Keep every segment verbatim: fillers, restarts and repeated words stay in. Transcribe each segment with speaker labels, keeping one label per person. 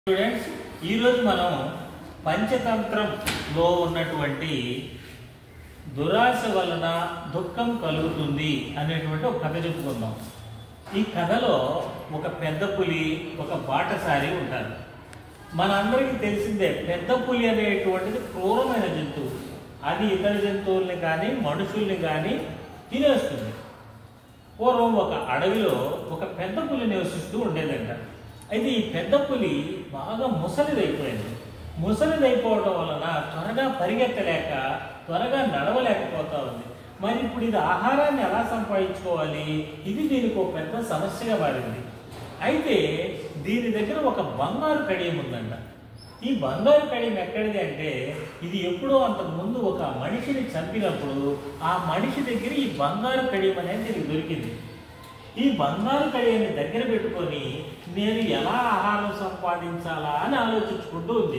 Speaker 1: Students ఈరోజు మనం పంచతంత్రంలో ఉన్నటువంటి దురాశ వలన దుఃఖం కలుగుతుంది అనేటువంటి ఒక కథ చెప్పుకుందాం. ఈ కథలో ఒక పెద్ద పులి, ఒక బాటసారి ఉంటారు. మనందరికీ తెలిసిందే పెద్ద పులి అనేటువంటిది క్రూరమైన జంతువు. అది ఇతర జంతువుల్ని కానీ మనుషుల్ని కానీ తినేస్తుంది. పూర్వం ఒక అడవిలో ఒక పెద్ద పులి నివసిస్తూ ఉండేదంట. అయితే ఈ పెద్ద పులి బాగా ముసలిదైపోయింది. ముసలిదైపోవడం వలన త్వరగా పరిగెత్తలేక త్వరగా నడవలేకపోతా ఉంది. మరి ఇప్పుడు ఇది ఆహారాన్ని ఎలా సంపాదించుకోవాలి? ఇది దీనికి ఒక పెద్ద సమస్యగా మారింది. అయితే దీని దగ్గర ఒక బంగారు కడియం ఉందంట. ఈ బంగారు కడియం ఎక్కడిది అంటే, ఇది ఎప్పుడో అంతకు ముందు ఒక మనిషిని చంపినప్పుడు ఆ మనిషి దగ్గర ఈ బంగారు కడియం అనేది దీనికి దొరికింది. ఈ బంగారు కడియాన్ని దగ్గర పెట్టుకొని నేను ఎలా ఆహారం సంపాదించాలా అని ఆలోచించుకుంటూ ఉంది.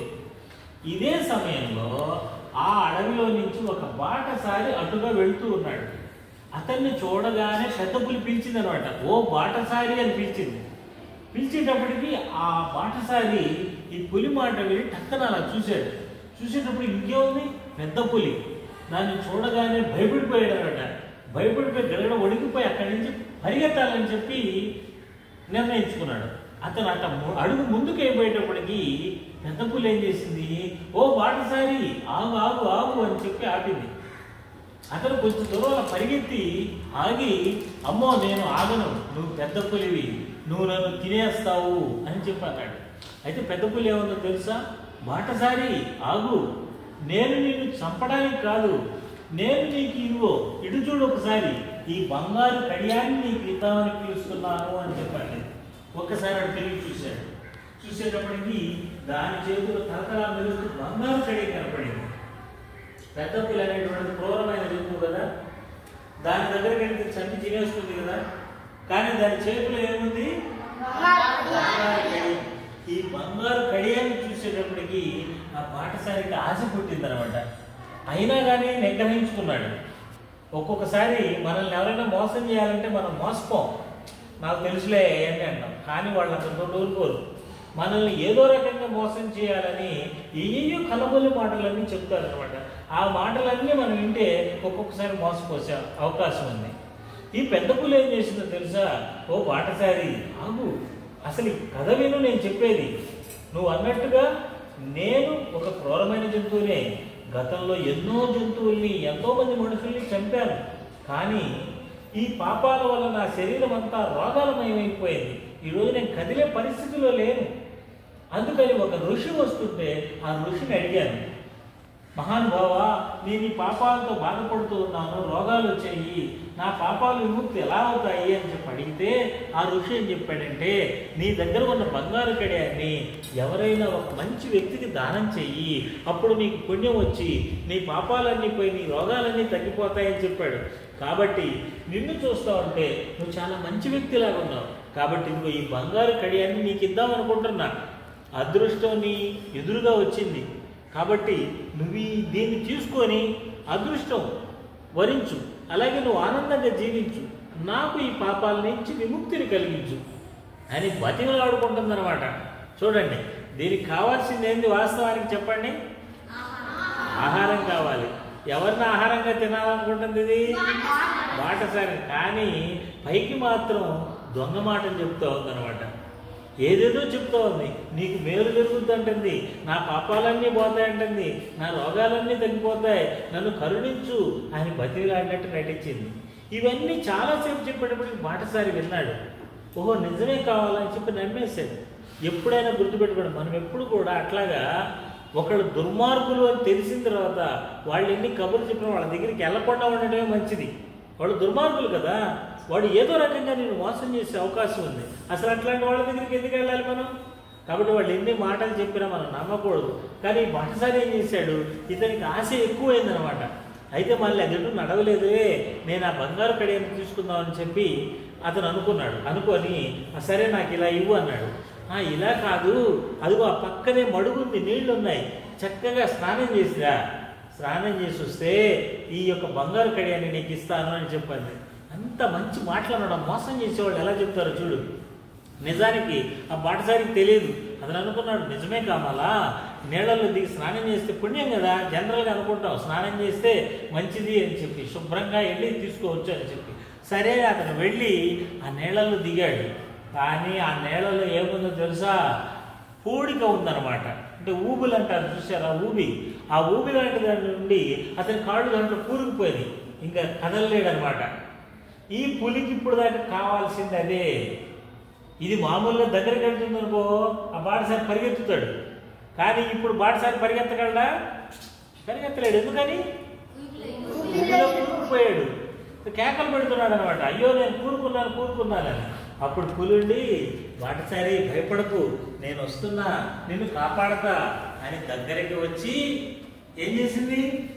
Speaker 1: ఇదే సమయంలో ఆ అడవిలో నుంచి ఒక బాటసారి అటుగా వెళుతూ ఉన్నాడు. అతన్ని చూడగానే పెద్ద పులి పిలిచింది అనమాట. ఓ బాటసారి అని పిలిచింది. పిలిచేటప్పటికి ఆ బాటసారి ఈ పులి మాట విని టక్కన అలా చూశాడు. చూసేటప్పుడు ఇంకేముంది, పెద్ద పులి. దాన్ని చూడగానే భయపడిపోయాడు అనమాట. భయపడిపోయి గడగడ వణికిపోయి అక్కడి నుంచి పరిగెత్తాలని చెప్పి నిర్ణయించుకున్నాడు. అతను అట్ట అడుగు ముందుకు అయిపోయేటప్పటికి పెద్ద పులి ఏం చేసింది, ఓ బాటసారి ఆగు ఆగు ఆగు అని చెప్పి ఆపింది. అతను కొంచెం దూరం పరిగెత్తి ఆగి, అమ్మో నేను ఆగను, నువ్వు పెద్ద పులివి, నువ్వు నన్ను తినేస్తావు అని చెప్పి అన్నాడు. అయితే పెద్ద పులి ఏమన్నా తెలుసా, బాటసారి ఆగు, నేను నిన్ను చంపడానికి కాదు, నేను నీకు ఇదిగో ఇటు చూడు ఒకసారి, ఈ బంగారు కడియాన్ని నీకు ఇద్దామని పిలుస్తున్నాను అని చెప్పండి. ఒక్కసారి అటు తిరిగి చూశాడు. చూసేటప్పటికి దాని చేతులు తలతలా మెరుస్తూ బంగారు కడియ కనపడింది. పెద్ద పులి అనేటువంటి క్రూరమైన జంతువు కదా, దాని దగ్గరికి వెళ్తే చంపి తినేస్తుంది కదా, కానీ దాని చేతిలో ఏముంది, బంగారు కడియం. ఈ బంగారు కడియాన్ని చూసేటప్పటికి ఆ బాటసారికి ఆశ పుట్టింది అనమాట. అయినా కానీ నిగ్రహించుకున్నాడు. ఒక్కొక్కసారి మనల్ని ఎవరైనా మోసం చేయాలంటే మనం మోసపోం, నాకు తెలుసులే అని అంటాం. కానీ వాళ్ళు అతనితో ఊరుకోరు. మనల్ని ఏదో రకంగా మోసం చేయాలని ఏయో కలబొల్లి మాటలన్నీ చెప్తారు అనమాట. ఆ మాటలన్నీ మనం వింటే ఒక్కొక్కసారి మోసపోసే అవకాశం ఉంది. ఈ పెద్ద పులి ఏం చేసిందో తెలుసా, ఓ బాటసారి ఆగు, అసలు ఈ కథ విను, నేను చెప్పేది. నువ్వు అన్నట్టుగా నేను ఒక క్రూరమైన జంతువునే. గతంలో ఎన్నో జంతువుల్ని, ఎంతో మంది మనుషుల్ని చంపాను. కానీ ఈ పాపాల వల్ల నా శరీరం అంతా రోగాలమయమైపోయింది. ఈరోజు నేను కదిలే పరిస్థితిలో లేను. అందుకని ఒక ఋషి వస్తుంటే ఆ ఋషిని అడిగాను, మహానుభావ, నేను ఈ పాపాలతో బాధపడుతూ ఉన్నాను, రోగాలు వచ్చాయి, నా పాపాలు విముక్తి ఎలా అవుతాయి అని చెప్పి అడిగితే ఆ ఋషి ఏం చెప్పాడంటే, నీ దగ్గర ఉన్న బంగారు కడియాన్ని ఎవరైనా ఒక మంచి వ్యక్తికి దానం చెయ్యి, అప్పుడు నీకు పుణ్యం వచ్చి నీ పాపాలన్నీ పోయి నీ రోగాలన్నీ తగ్గిపోతాయని చెప్పాడు. కాబట్టి నిన్ను చూస్తూ ఉంటే నువ్వు చాలా మంచి వ్యక్తిలాగా ఉన్నావు. కాబట్టి నువ్వు ఈ బంగారు కడియాన్ని నీకు ఇద్దాం అనుకుంటున్నా. అదృష్టం నీ ఎదురుగా వచ్చింది కాబట్టి నువ్వు దీన్ని తీసుకొని అదృష్టం వరించు, అలాగే నువ్వు ఆనందంగా జీవించు, నాకు ఈ పాపాల నుంచి విముక్తిని కలిగించు అని బతిమలాడుకుంటుందన్నమాట. చూడండి, దీనికి కావాల్సింది ఏంది వాస్తవానికి చెప్పండి, ఆహారం కావాలి. ఎవరిని ఆహారంగా తినాలనుకుంటుంది ఇది, బాటసారి. కానీ పైకి మాత్రం దొంగ మాటలు చెప్తూ ఉందన్నమాట. ఏదేదో చెప్తూ ఉంది, నీకు మేలు జరుగుద్ది అంటుంది, నా పాపాలన్నీ పోతాయంటుంది, నా రోగాలన్నీ తగ్గిపోతాయి, నన్ను కరుణించు అని బతిలాడినట్టు నటించింది. ఇవన్నీ చాలాసేపు చెప్పేటప్పటికి బాటసారి విన్నాడు. ఓహో నిజమే కావాలని చెప్పి నమ్మేశాడు. ఎప్పుడైనా గుర్తుపెట్టుకోండి, మనం ఎప్పుడు కూడా అట్లాగా ఒకళ్ళు దుర్మార్గులు అని తెలిసిన తర్వాత వాళ్ళు ఎన్ని కబుర్లు చెప్పినా వాళ్ళ దగ్గరికి వెళ్ళకుండా ఉండడమే మంచిది. వాళ్ళు దుర్మార్గులు కదా, వాడు ఏదో రకంగా నేను మోసం చేసే అవకాశం ఉంది. అసలు అట్లాంటి వాళ్ళ దగ్గరికి ఎందుకు వెళ్ళాలి మనం? కాబట్టి వాళ్ళు ఎన్ని మాటలు చెప్పినా మనం నమ్మకూడదు. కానీ బాటసారి ఏం చేశాడు, ఇతనికి ఆశ ఎక్కువైందనమాట. అయితే మళ్ళీ అదెటు నడవలేదే, నేను ఆ బంగారు కడియాన్ని తీసుకుందామని చెప్పి అతను అనుకున్నాడు. అనుకొని సరే నాకు ఇలా ఇవ్వు అన్నాడు. ఇలా కాదు, అదిగో ఆ పక్కనే మడుగుంది, నీళ్లు ఉన్నాయి, చక్కగా స్నానం చేసిరా, స్నానం చేసి వస్తే ఈ యొక్క బంగారు కడియాన్ని నీకు ఇస్తాను అని చెప్పండి. అంత మంచి మాట్లాడడం, మోసం చేసేవాళ్ళు ఎలా చెప్తారో చూడు. నిజానికి ఆ బాటసారికి తెలియదు. అతను అనుకున్నాడు, నిజమే కామాలా, నీళ్ళల్లో దిగి స్నానం చేస్తే పుణ్యం కదా, జనరల్గా అనుకుంటాం స్నానం చేస్తే మంచిది అని చెప్పి, శుభ్రంగా వెళ్ళి తీసుకోవచ్చు అని చెప్పి. సరే అతను వెళ్ళి ఆ నీళ్ళల్లో దిగాడు. కానీ ఆ నీళ్ళలో ఏముందో తెలుసా? పూడిక ఉందన్నమాట. అంటే ఊబులు అంటారు చూసారా, ఊబి. ఆ ఊబి లాంటి దాని నుండి అతని కాళ్ళు దాంట్లో కూరుకుపోయింది, ఇంకా కదలలేడనమాట. ఈ పులికి ఇప్పుడు దాకా కావాల్సింది అదే. ఇది మామూలుగా దగ్గరికి వెళ్తుందనుకో ఆ బాటసారి పరిగెత్తుతాడు. కానీ ఇప్పుడు బాటసారి పరిగెత్తగలడా? పరిగెత్తలేడు. ఎందుకని? ఊబిలో కూరుకుపోయాడు. కేకలు పెడుతున్నాడు అనమాట, అయ్యో నేను కూరుకున్నాను కూరుకున్నానని. అప్పుడు పులుండి, బాటసారి భయపడకు, నేను వస్తున్నా, నిన్ను కాపాడతా అని దగ్గరికి వచ్చి ఏం చేసింది?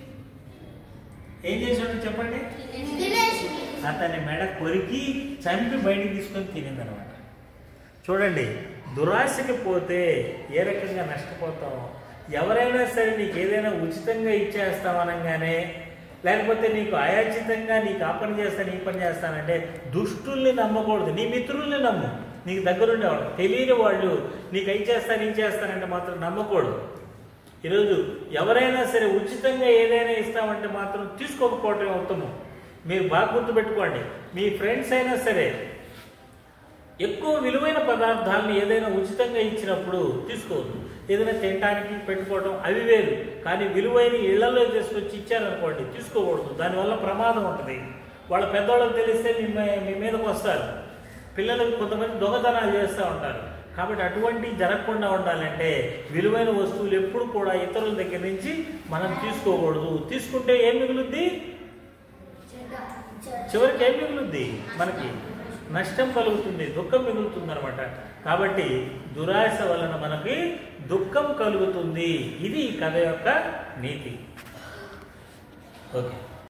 Speaker 1: ఏం చేసాడు చెప్పండి? అతని మెడ కొరికి చంపి బయటికి తీసుకొని తినిందనమాట. చూడండి, దురాశకి పోతే ఏ రకంగా నష్టపోతాం. ఎవరైనా సరే నీకు ఏదైనా ఉచితంగా ఇచ్చేస్తామనగానే, లేకపోతే నీకు అయాచితంగా నీకు ఆ పని చేస్తాను ఈ పని చేస్తానంటే దుష్టుల్ని నమ్మకూడదు. నీ మిత్రుల్ని నమ్ము, నీకు దగ్గరుండేవాడు. తెలియని వాళ్ళు నీకు అయి చేస్తాను ఈ చేస్తానంటే మాత్రం నమ్మకూడదు. ఈరోజు ఎవరైనా సరే ఉచితంగా ఏదైనా ఇస్తామంటే మాత్రం తీసుకోకపోవటం ఉత్తమం. మీరు బాగా గుర్తుపెట్టుకోండి, మీ ఫ్రెండ్స్ అయినా సరే ఎక్కువ విలువైన పదార్థాలను ఏదైనా ఉచితంగా ఇచ్చినప్పుడు తీసుకోవద్దు. ఏదైనా తినడానికి పెట్టుకోవడం అవి వేరు, కానీ విలువైన ఇళ్లలో తీసుకొచ్చి ఇచ్చారనుకోండి తీసుకోకూడదు. దానివల్ల ప్రమాదం ఉంటుంది. వాళ్ళ పెద్దవాళ్ళకి తెలిస్తే మీ మీ మీదకి వస్తారు. పిల్లలకు కొంతమంది దొంగతనాలు చేస్తూ ఉంటారు. కాబట్టి అటువంటి జరగకుండా ఉండాలంటే విలువైన వస్తువులు ఎప్పుడు కూడా ఇతరుల దగ్గర నుంచి మనం తీసుకోకూడదు. తీసుకుంటే ఏం మిగులుద్ది? చివరికి ఏం మిగులుద్ది? మనకి నష్టం కలుగుతుంది, దుఃఖం మిగులుతుంది అనమాట. కాబట్టి దురాశ వలన మనకి దుఃఖం కలుగుతుంది. ఇది ఈ కథ యొక్క నీతి. ఓకే.